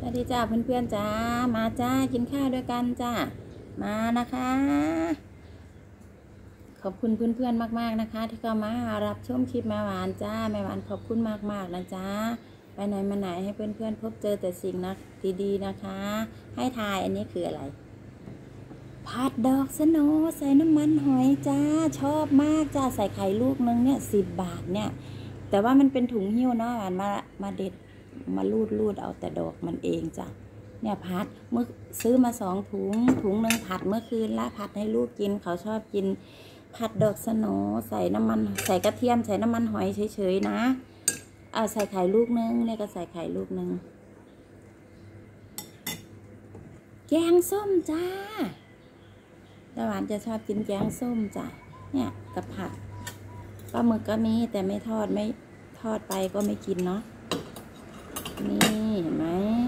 วัสดีจ้าเพื่อนๆจ้ามาจ้ากินข้าวด้วยกันจ้ามานะคะขอบคุณเพื่อนๆมากๆนะคะที่เข้ามารับชมคลิปแม่หวานจ้าแม่หวานขอบคุณมากๆนะจ้าไปไหนมาไหนให้เพื่อนๆพบเจอแต่สิ่งนะดีๆนะคะให้ทายอันนี้คืออะไรผัดดอกสโนใส่น้ำมันหอยจ้าชอบมากจ้าใส่ไข่ลูกนึงเนี่ย10 บาทเนี่ยแต่ว่ามันเป็นถุงหิ้วเนาะหวานมาเด็ดมาลูดเอาแต่ดอกมันเองจ้ะเนี่ยผัดเมื่อซื้อมา2 ถุงนึงผัดเมื่อคืนละผัดให้ลูกกินเขาชอบกินผัดดอกสโนใส่น้ำมันใส่กระเทียมใส่น้ำมันหอยเฉยๆนะใส่ไข่ลูกนึงเนี่ยก็ใส่ไข่ลูกนึงแกงส้มจ้าแต่หวานจะชอบกินแกงส้มจ้ะเนี่ยกับผัดปลาหมึกก็มีแต่ไม่ทอดไปก็ไม่กินเนาะนี่เห็นไหม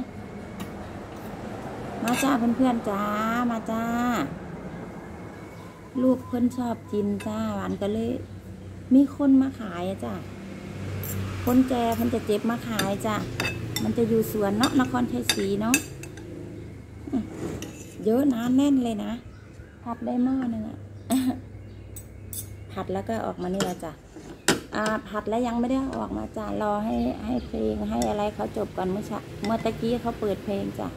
มาจ้าเพื่อนๆจ้ามาจ้าลูกเพื่อนชอบกินจ้าหวานก็เลยมีคนมาขายจ้ะคนแก่เพื่อนจะเจ็บมาขายจ้ะมันจะอยู่สวนเนาะนครชัยศรีเนาะเยอะนะแน่นเลยนะผัดได้หม้อนึงอะผัดแล้วก็ออกมานี่ละจ้ะผัดแล้วยังไม่ได้ออกมาจ้ะรอให้เพลงให้อะไรเขาจบก่อนเมื่อตะกี้เขาเปิดเพลงจ้ะ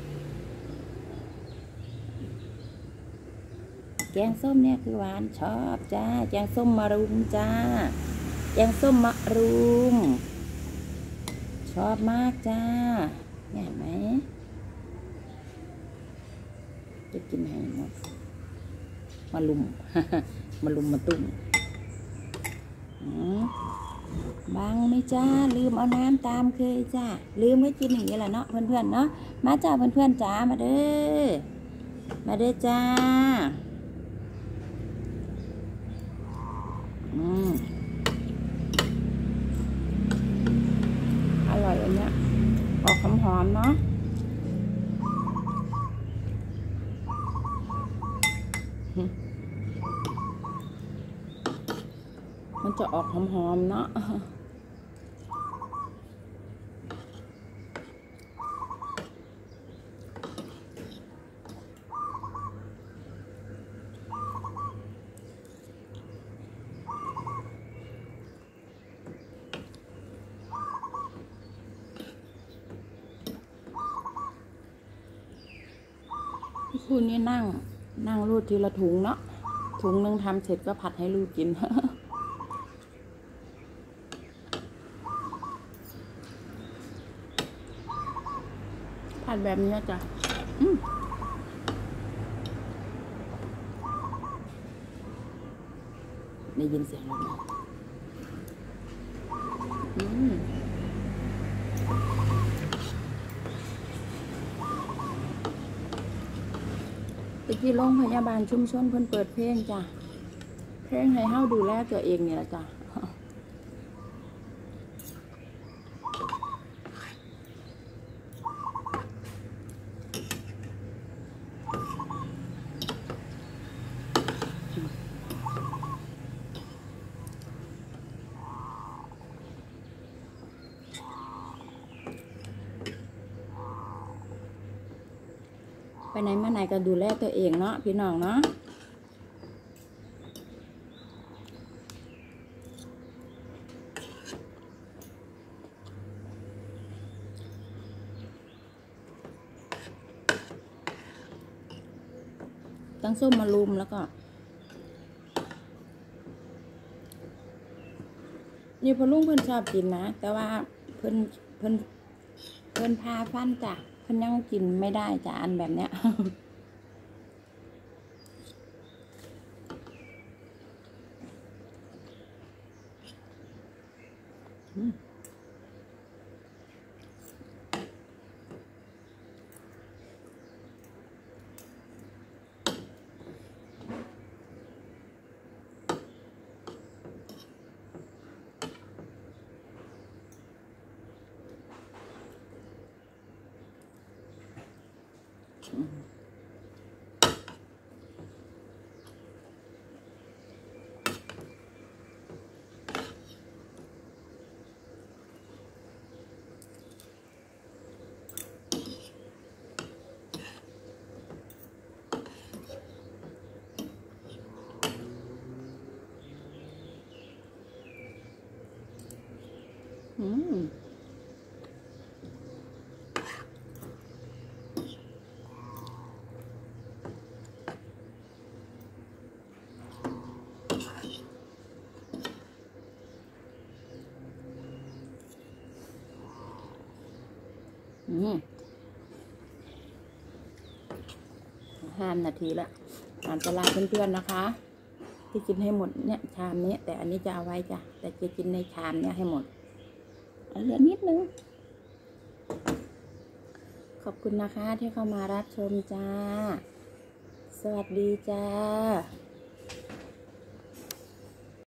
แกงส้มเนี่ยคือหวานชอบจ้าแกงส้มมะรุมจ้าแกงส้มมะรุมชอบมากจ้าเห็นไหมจะกินให้หมดมาลุม มาลุมมาตุ้มบางไหมจ้าลืมเอาน้ำตามเคยจ้าลืมไม่กินอย่างนี้แหละเนาะเพื่อนๆเนาะมาจ้าเพื่อนๆจ้ามาเด้อจ้าอร่อยอันเนี้ยออกหอมๆเนาะมันจะออกหอมๆเนาะคุณนี่นั่งรูดทีละถุงเนาะถุงนึงทำเสร็จก็ผัดให้ลูกกิน ผัดแบบนี้จ้ะได้ยินเสียงรถไหมที่โรงพยาบาลชุมชนเพิ่นเปิดเพลงจ้ะเพลงให้เฮาดูแลตัวเองเนี่ยจ้ะไปไหนมาไหนก็ดูแลตัวเองเนาะพี่น้องเนาะตั้งส้มมารุมแล้วก็นี่พอลุงเพิ่นชอบกินนะแต่ว่าเพิ่นพาฟันจ้ะเพิ่นยังกินไม่ได้จ้ะอันแบบเนี้ยอืม5 นาทีแล้วจะลาเพื่อนๆนะคะที่กินให้หมดเนี่ยชามนี้แต่อันนี้จะเอาไว้จ้ะแต่จะกินในชามเนี่ยให้หมดเหลือนิดนึงขอบคุณนะคะที่เข้ามารับชมจ้าสวัสดีจ้า